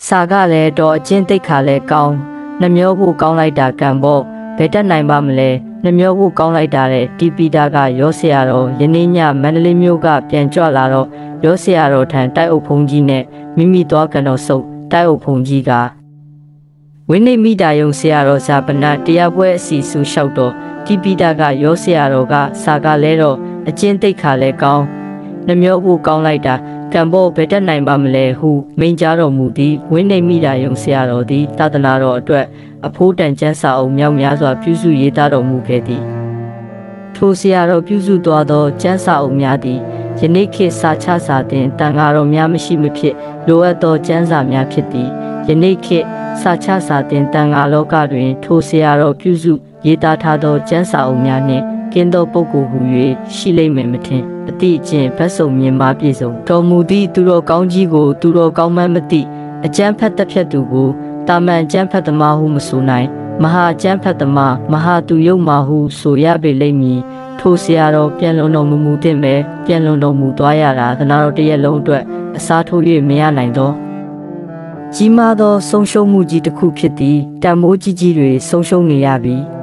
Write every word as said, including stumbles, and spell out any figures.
စာကလည်းတော့အချင်းတိတ်ခါလဲကောင်းနှမျောဖို့ကောင်းလိုက်တာကံပေါ့ဘယ်တက်နိုင်ပါမလဲနှမျောဖို့ကောင်းလိုက်တာတဲ့တီပီတာကရောဆရာတော်ယနေ့ညမန္တလေးမြို့ကပြန်ကြွလာတော့ရောဆရာတော်ထံတိုက်အုပ်ဖုံးကြီးနဲ့မိမိသွားကန်တော်ဆုပ်တိုက်အုပ်ဖုံးကြီးကဝိနည်းမိတာယုံဆရာတော်ဇာပနတရားပွဲအစီစုလျှောက်တော့တီပီတာကရောဆရာတော်ကစာကလဲတော့အချင်းတိတ်ခါလဲကောင်းနှမျောဖို့ကောင်းလိုက်တာကံပေါ်ဘယ်တက်နိုင်ပါမလဲဟုမိန်ကြားတော်မူသည်ဝိနည်းမိတာယုံဆရာတော်သည်သာသနာတော်အတွက်အဖိုးတန်ကျမ်းစာအုပ်မြောက်များစွာပြုစုရေးသားတော်မူခဲ့သည်ထိုဆရာတော်ပြုစုသွားသောကျမ်းစာအုပ်များသည်ယနေ့ခေတ်စာချစာတင်တန်ဃာတော်များမရှိမဖြစ်လိုအပ်သောကျမ်းစာများဖြစ်သည်ယနေ့ခေတ်စာချစာတင်တန်ဃာလောကတွင်ထိုဆရာတော်ပြုစုရေးသားထားသောကျမ်းစာအုပ်များနှင့်ကင်းသောပုဂ္ဂိုလ်ဟူ၍ရှိလိမ့်မယ်မထင်အတိအကျင့်ဗတ်စုံမြင်ပါပြည့်စုံတော်မူသည့်သူတော်ကောင်းကြီးကိုသူတော်ကောင်းမှန်းမသိအကျမ်းဖတ်တတ်ဖြတ်သူကိုတာမန်အကျမ်းဖတ်သမားဟုမဆိုနိုင်မဟာအကျမ်းဖတ်သမားမဟာသူယုတ်မာဟုဆိုရပေလိမ့်မည်ထိုဆရာတော်ပြန်လွန်တော်မူမူတဲ့မဲ့ပြန်လွန်တော်မူသွားရတာသနာတော်တရက်လုံးအတွက်အစားထိုး၍မရနိုင်သောကြီးမားသောဆုံးရှုံးမှုကြီးတစ်ခုဖြစ်သည်တန်မိုးကြီးကြီးတွေဆုံးရှုံးနေရပြီ